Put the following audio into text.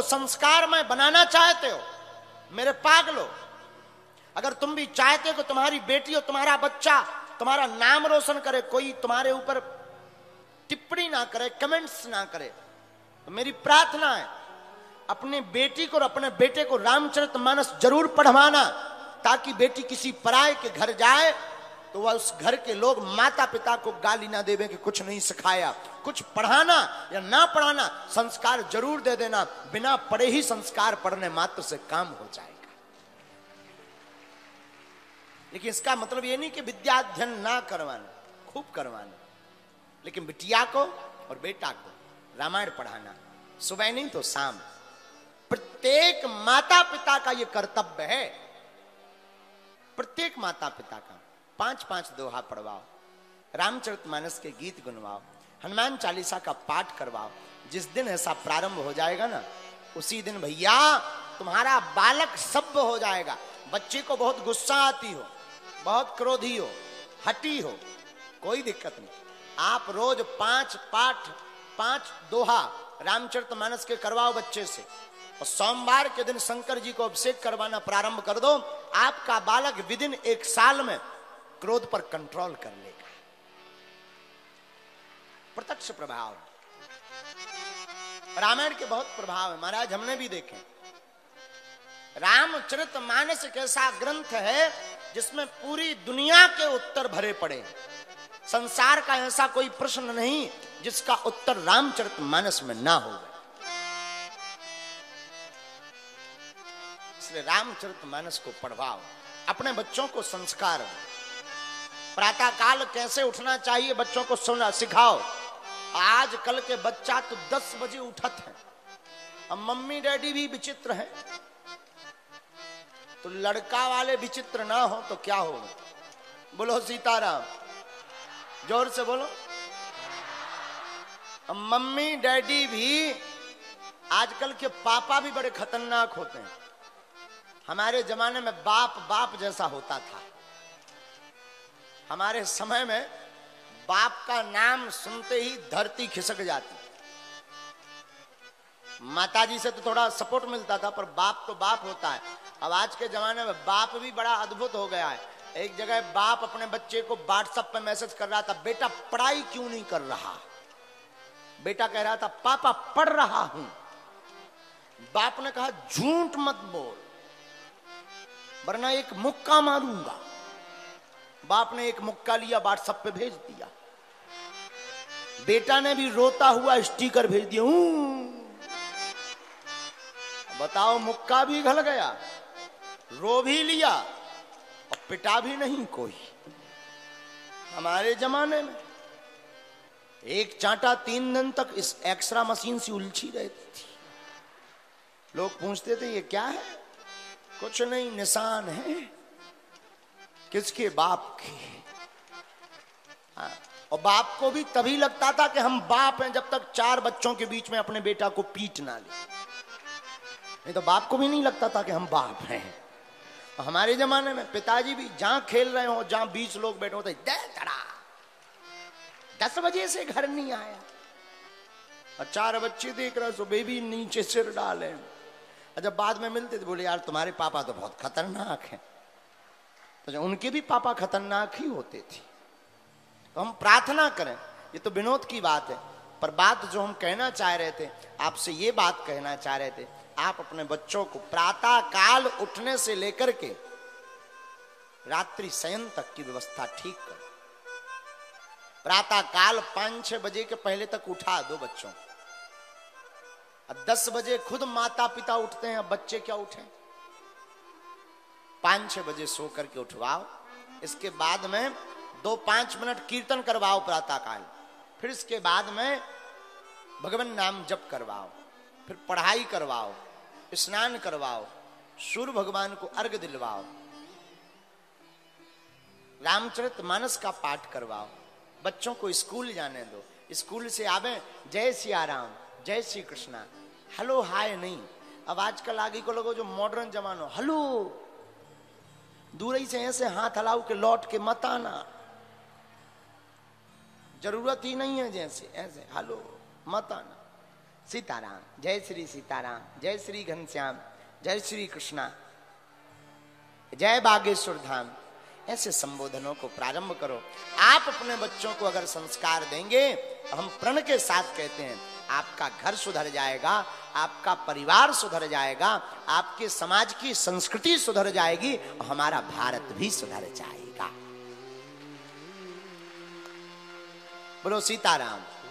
संस्कार में बनाना चाहते हो, मेरे पागलो, अगर तुम भी चाहते हो कि तुम्हारी बेटी और तुम्हारा बच्चा तुम्हारा नाम रोशन करे, कोई तुम्हारे ऊपर टिप्पणी ना करे, कमेंट्स ना करे, तो मेरी प्रार्थना है अपने बेटी को और अपने बेटे को रामचरितमानस जरूर पढ़वाना, ताकि बेटी किसी पराये के घर जाए तो वह उस घर के लोग माता पिता को गाली ना देवे कि कुछ नहीं सिखाया। कुछ पढ़ाना या ना पढ़ाना, संस्कार जरूर दे देना, बिना पढ़े ही संस्कार पढ़ने मात्र से काम हो जाएगा। लेकिन इसका मतलब ये नहीं कि विद्या अध्ययन ना करवाना, खूब करवाना, लेकिन बिटिया को और बेटा को रामायण पढ़ाना, सुबह नहीं तो शाम। प्रत्येक माता पिता का यह कर्तव्य है, प्रत्येक माता पिता का 5-5 दोहा पढ़वाओ, रामचरितमानस के गीत गुनवाओ, हनुमान चालीसा का पाठ करवाओ। जिस दिन ऐसा प्रारंभ हो जाएगा ना, उसी दिन भैया तुम्हारा बालक सभ्य हो जाएगा। बच्चे को बहुत गुस्सा आती हो, बहुत क्रोधी हो, हटी हो, कोई दिक्कत नहीं, आप रोज 5 पाठ 5 दोहा रामचरितमानस के करवाओ बच्चे से, और सोमवार के दिन शंकर जी को अभिषेक करवाना प्रारंभ कर दो। आपका बालक विदिन 1 साल में क्रोध पर कंट्रोल कर लेगा। प्रत्यक्ष प्रभाव, रामायण के बहुत प्रभाव है महाराज, हमने भी देखे। रामचरितमानस एक ऐसा ग्रंथ है जिसमें पूरी दुनिया के उत्तर भरे पड़े हैं। संसार का ऐसा कोई प्रश्न नहीं जिसका उत्तर रामचरितमानस में ना हो। इसलिए रामचरितमानस को पढ़वाओ, अपने बच्चों को संस्कार दो। प्रातः काल कैसे उठना चाहिए बच्चों को सुना सिखाओ। आजकल के बच्चा तो 10 बजे उठत है, अब मम्मी डैडी भी विचित्र हैं, तो लड़का वाले विचित्र ना हो तो क्या हो। बोलो सीताराम, जोर से बोलो। अब मम्मी डैडी भी, आजकल के पापा भी बड़े खतरनाक होते हैं। हमारे जमाने में बाप बाप जैसा होता था। हमारे समय में बाप का नाम सुनते ही धरती खिसक जाती। माताजी से तो थोड़ा सपोर्ट मिलता था, पर बाप तो बाप होता है। अब आज के जमाने में बाप भी बड़ा अद्भुत हो गया है। एक जगह बाप अपने बच्चे को व्हाट्सएप पे मैसेज कर रहा था, बेटा पढ़ाई क्यों नहीं कर रहा। बेटा कह रहा था पापा पढ़ रहा हूं। बाप ने कहा झूठ मत बोल वरना एक मुक्का मारूंगा। बाप ने एक मुक्का लिया, व्हाट्सएप पे भेज दिया। बेटा ने भी रोता हुआ स्टिकर भेज दिया। बताओ, मुक्का भी घल गया, रो भी लिया और पिटा भी नहीं कोई। हमारे जमाने में एक चांटा 3 दिन तक इस एक्सरा मशीन से उलझी रहती थी। लोग पूछते थे ये क्या है, कुछ नहीं, निशान है। किसके? बाप के। और बाप को भी तभी लगता था कि हम बाप हैं जब तक 4 बच्चों के बीच में अपने बेटा को पीट ना ले, नहीं तो बाप को भी नहीं लगता था कि हम बाप हैं। और हमारे जमाने में पिताजी भी जहां खेल रहे हो, जहां 20 लोग बैठे होते, 10 बजे से घर नहीं आया और 4 बच्चे देख रहे, सुबह भी नीचे सिर डाले। और जब बाद में मिलते थे बोले यार तुम्हारे पापा तो बहुत खतरनाक हैं। तो उनके भी पापा खतरनाक ही होते थे। तो हम प्रार्थना करें, ये तो विनोद की बात है, पर बात जो हम कहना चाह रहे थे, आपसे ये बात कहना चाह रहे थे, आप अपने बच्चों को प्रातः काल उठने से लेकर के रात्रि शयन तक की व्यवस्था ठीक करो। प्रातः काल 5-6 बजे के पहले तक उठा दो बच्चों को। अब 10 बजे खुद माता पिता उठते हैं, अब बच्चे क्या उठे। 5-6 बजे सो करके उठवाओ। इसके बाद में 2-5 मिनट कीर्तन करवाओ प्रातः काल। फिर इसके बाद में भगवान नाम जप करवाओ, फिर पढ़ाई करवाओ, स्नान करवाओ, सूर्य भगवान को अर्घ्य दिलवाओ, रामचरितमानस का पाठ करवाओ। बच्चों को स्कूल जाने दो, स्कूल से आवे जय सिया राम, जय श्री कृष्णा, हेलो हाय नहीं। अब आजकल आगे को लोगों जो मॉडर्न जमानो, हेलो, दूर ही से ऐसे हाथ हलाओ के लौट के मत आना, जरूरत ही नहीं है, जैसे ऐसे हेलो मत आना। सीताराम, जय श्री सीताराम, जय श्री घनश्याम, जय श्री कृष्णा, जय बागेश्वर धाम, ऐसे संबोधनों को प्रारंभ करो। आप अपने बच्चों को अगर संस्कार देंगे तो हम प्रण के साथ कहते हैं आपका घर सुधर जाएगा, आपका परिवार सुधर जाएगा, आपके समाज की संस्कृति सुधर जाएगी और हमारा भारत भी सुधर जाएगा। बोलो सीताराम।